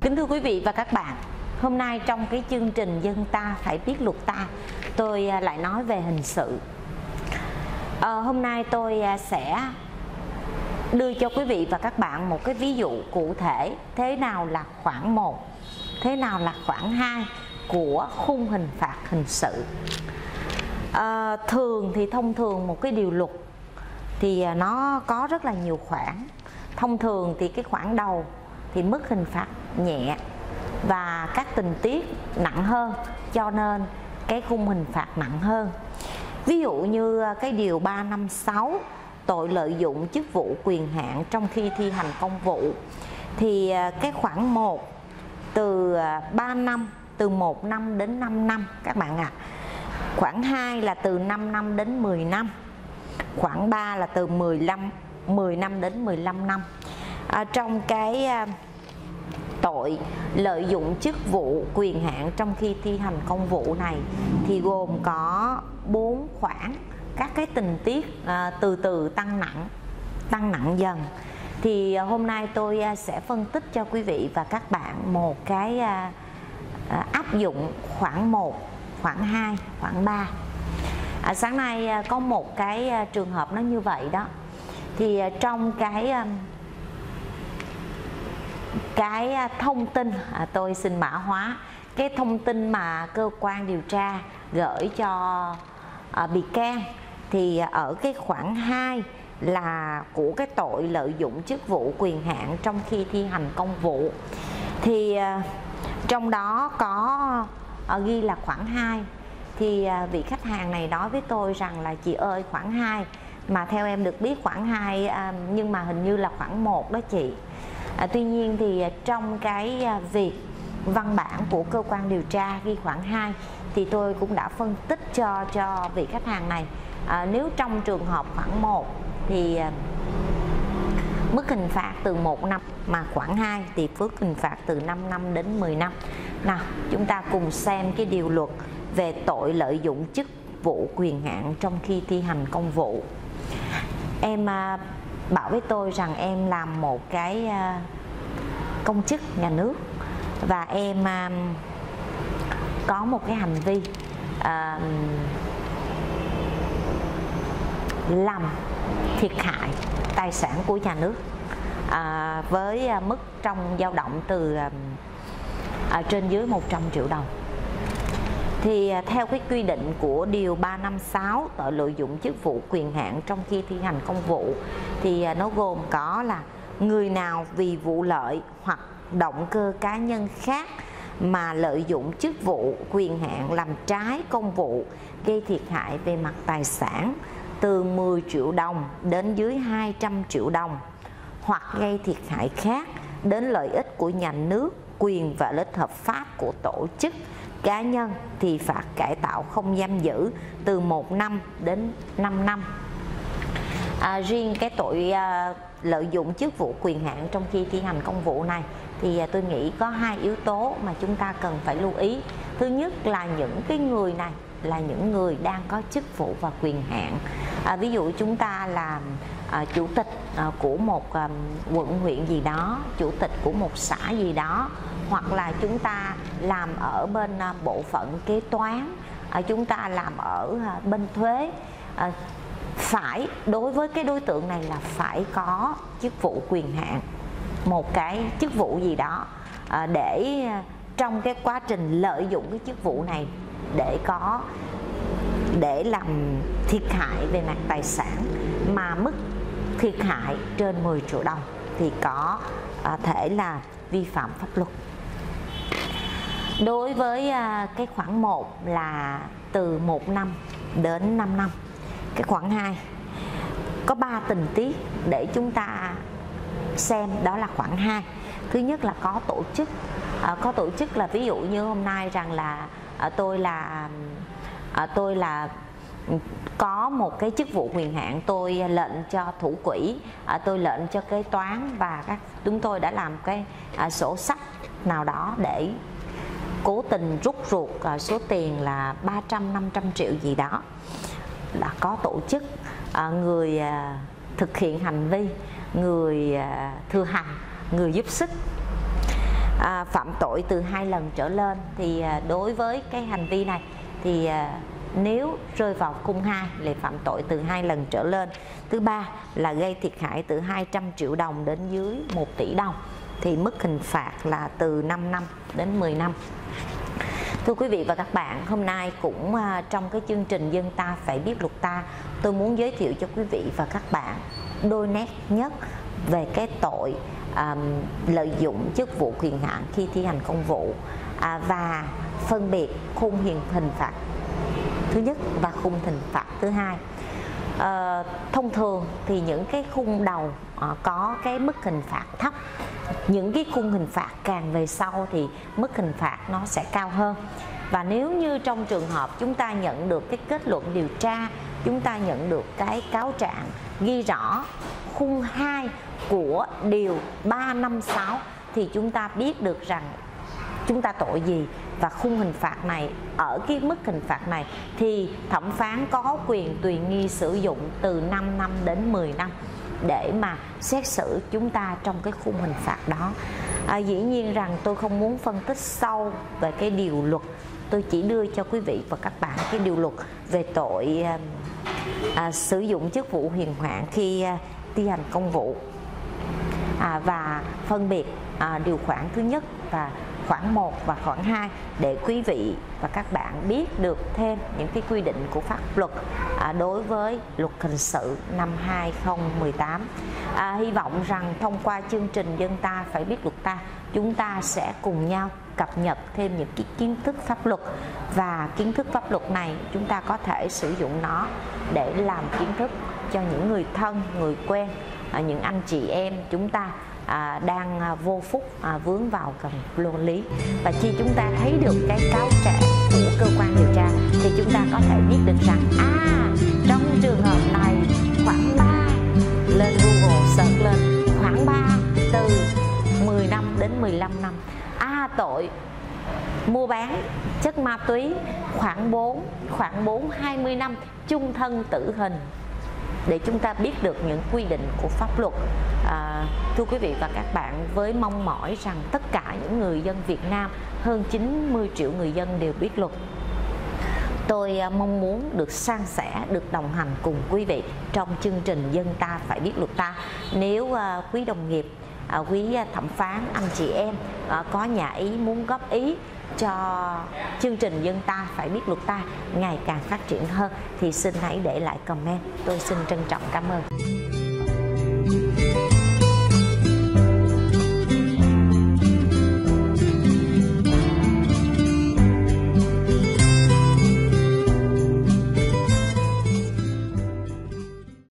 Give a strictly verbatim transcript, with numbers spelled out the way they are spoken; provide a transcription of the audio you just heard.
Kính thưa quý vị và các bạn, hôm nay trong cái chương trình Dân Ta Phải Biết Luật Ta, tôi lại nói về hình sự. à, Hôm nay tôi sẽ đưa cho quý vị và các bạn một cái ví dụ cụ thể thế nào là khoản một, thế nào là khoản hai của khung hình phạt hình sự. à, Thường thì thông thường một cái điều luật thì nó có rất là nhiều khoản. Thông thường thì cái khoản đầu thì mức hình phạt nhẹ và các tình tiết nặng hơn, cho nên cái khung hình phạt nặng hơn. Ví dụ như cái điều ba năm sáu, tội lợi dụng chức vụ quyền hạn trong khi thi hành công vụ, thì cái khoản một từ ba năm, từ một năm đến năm năm các bạn ạ. À. Khoản hai là từ năm năm đến mười năm. Khoản ba là từ mười lăm, mười năm đến mười lăm năm. À, trong cái tội lợi dụng chức vụ quyền hạn trong khi thi hành công vụ này thì gồm có bốn khoản, các cái tình tiết à, từ từ tăng nặng, tăng nặng dần. Thì hôm nay tôi sẽ phân tích cho quý vị và các bạn một cái à, à, áp dụng khoản một, khoản hai, khoản ba. À, sáng nay có một cái trường hợp nó như vậy đó. Thì trong cái cái thông tin, à, tôi xin mã hóa cái thông tin mà cơ quan điều tra gửi cho à, bị can, thì ở cái khoản hai là của cái tội lợi dụng chức vụ quyền hạn trong khi thi hành công vụ, thì à, trong đó có à, ghi là khoản hai. Thì à, vị khách hàng này nói với tôi rằng là chị ơi, khoản hai mà theo em được biết khoản hai à, nhưng mà hình như là khoản một đó chị. À, tuy nhiên thì trong cái à, việc văn bản của cơ quan điều tra ghi khoản hai thì tôi cũng đã phân tích cho cho vị khách hàng này. À, nếu trong trường hợp khoản một thì à, mức hình phạt từ một năm, mà khoản hai thì mức hình phạt từ năm năm đến mười năm. Nào, chúng ta cùng xem cái điều luật về tội lợi dụng chức vụ quyền hạn trong khi thi hành công vụ. Em à, bảo với tôi rằng em làm một cái à, công chức nhà nước và em à, có một cái hành vi à, làm thiệt hại tài sản của nhà nước à, với à, mức trong dao động từ à, à, trên dưới một trăm triệu đồng. Thì theo cái quy định của điều ba năm sáu tội lợi dụng chức vụ quyền hạn trong khi thi hành công vụ thì nó gồm có là người nào vì vụ lợi hoặc động cơ cá nhân khác mà lợi dụng chức vụ quyền hạn làm trái công vụ gây thiệt hại về mặt tài sản từ mười triệu đồng đến dưới hai trăm triệu đồng, hoặc gây thiệt hại khác đến lợi ích của nhà nước, quyền và lợi ích hợp pháp của tổ chức cá nhân thì phạt cải tạo không giam giữ từ một năm đến năm năm. À, riêng cái tội à, lợi dụng chức vụ quyền hạn trong khi thi hành công vụ này thì à, tôi nghĩ có hai yếu tố mà chúng ta cần phải lưu ý. Thứ nhất là những cái người này là những người đang có chức vụ và quyền hạn. À, ví dụ chúng ta là à, chủ tịch à, của một à, quận huyện gì đó, chủ tịch của một xã gì đó, hoặc là chúng ta làm ở bên à, bộ phận kế toán, à, chúng ta làm ở à, bên thuế. À, phải đối với cái đối tượng này là phải có chức vụ quyền hạn, một cái chức vụ gì đó à, để trong cái quá trình lợi dụng cái chức vụ này để có để làm thiệt hại về mặt tài sản mà mức thiệt hại trên mười triệu đồng thì có à, thể là vi phạm pháp luật. Đối với à, cái khoản một là từ một năm đến năm năm. Cái khoản hai có ba tình tiết để chúng ta xem, đó là khoản hai. Thứ nhất là có tổ chức. À, có tổ chức là ví dụ như hôm nay rằng là à, tôi là à, tôi là có một cái chức vụ quyền hạn, tôi lệnh cho thủ quỹ, à, tôi lệnh cho kế toán và các chúng tôi đã làm cái à, sổ sách nào đó để cố tình rút ruột à, số tiền là ba trăm năm trăm triệu gì đó. Đã có tổ chức, à, người à, thực hiện hành vi, người à, thừa hành, người giúp sức. à, phạm tội từ hai lần trở lên thì à, đối với cái hành vi này thì à, nếu rơi vào khung hai là phạm tội từ hai lần trở lên. Thứ ba là gây thiệt hại từ hai trăm triệu đồng đến dưới một tỷ đồng thì mức hình phạt là từ năm năm đến mười năm. Thưa quý vị và các bạn, hôm nay cũng à, trong cái chương trình Dân Ta Phải Biết Luật Ta, tôi muốn giới thiệu cho quý vị và các bạn đôi nét nhất về cái tội à, lợi dụng chức vụ quyền hạn khi thi hành công vụ à, và phân biệt khung hình hình phạt thứ nhất và khung hình phạt thứ hai. À, thông thường thì những cái khung đầu à, có cái mức hình phạt thấp, những cái khung hình phạt càng về sau thì mức hình phạt nó sẽ cao hơn. Và nếu như trong trường hợp chúng ta nhận được cái kết luận điều tra, chúng ta nhận được cái cáo trạng ghi rõ khung hai của điều ba năm sáu thì chúng ta biết được rằng chúng ta tội gì, và khung hình phạt này, ở cái mức hình phạt này thì thẩm phán có quyền tùy nghi sử dụng từ năm năm đến mười năm để mà xét xử chúng ta trong cái khung hình phạt đó. À, dĩ nhiên rằng tôi không muốn phân tích sâu về cái điều luật, tôi chỉ đưa cho quý vị và các bạn cái điều luật về tội à, à, sử dụng chức vụ quyền hạn khi à, thi hành công vụ à, và phân biệt à, điều khoản thứ nhất và khoản một và khoản hai để quý vị và các bạn biết được thêm những cái quy định của pháp luật à, đối với luật hình sự năm hai không một tám. À, hy vọng rằng thông qua chương trình Dân Ta Phải Biết Luật Ta, chúng ta sẽ cùng nhau cập nhật thêm những cái kiến thức pháp luật, và kiến thức pháp luật này chúng ta có thể sử dụng nó để làm kiến thức cho những người thân, người quen, à, những anh chị em chúng ta À, đang à, vô phúc à, vướng vào cầm lô lý. Và khi chúng ta thấy được cái cáo trạng của cơ quan điều tra thì chúng ta có thể biết được rằng à, trong trường hợp này khoảng ba, lên Google search lên khoảng ba từ mười năm đến mười lăm năm. À, tội mua bán chất ma túy khoảng bốn, khoảng bốn hai mươi năm, chung thân tử hình, để chúng ta biết được những quy định của pháp luật. À, thưa quý vị và các bạn, với mong mỏi rằng tất cả những người dân Việt Nam, hơn chín mươi triệu người dân đều biết luật, tôi mong muốn được san sẻ, được đồng hành cùng quý vị trong chương trình Dân Ta Phải Biết Luật Ta. Nếu à, quý đồng nghiệp, à, quý thẩm phán, anh chị em à, có nhà ý muốn góp ý cho chương trình Dân Ta Phải Biết Luật Ta ngày càng phát triển hơn thì xin hãy để lại comment. Tôi xin trân trọng cảm ơn.